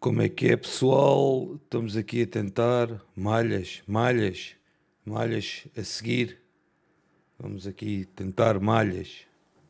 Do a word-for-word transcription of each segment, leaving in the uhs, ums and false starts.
Como é que é, pessoal? Estamos aqui a tentar malhas, malhas, malhas a seguir. Vamos aqui tentar malhas.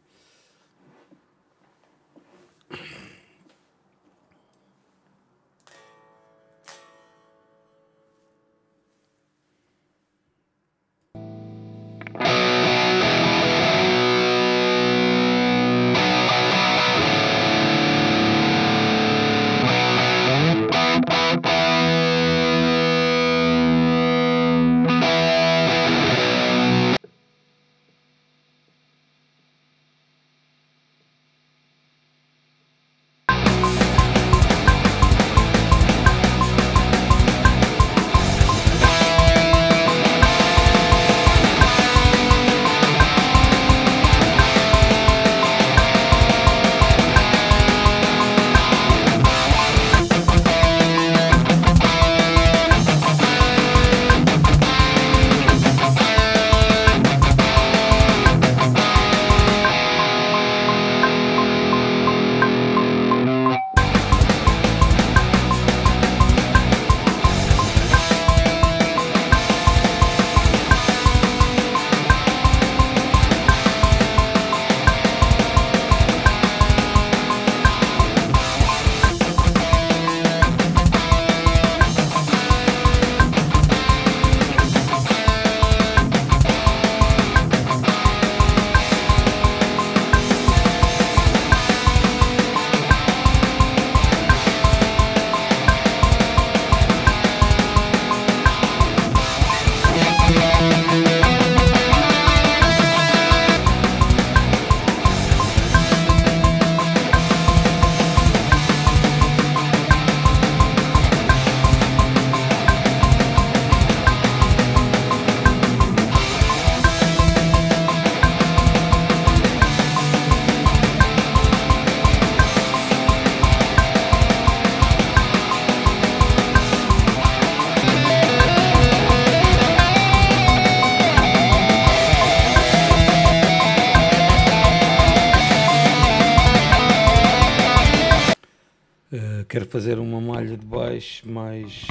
Uh, quero fazer uma malha de baixo mais...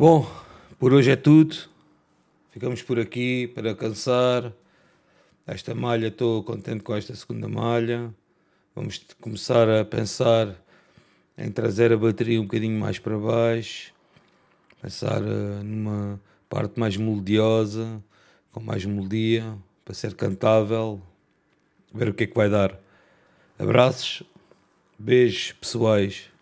Bom, por hoje é tudo. Ficamos por aqui para cansar. Esta malha, estou contente com esta segunda malha. Vamos começar a pensar em trazer a bateria um bocadinho mais para baixo. Pensar uh, numa parte mais melodiosa, com mais melodia, para ser cantável. Ver o que é que vai dar. Abraços, beijos pessoais.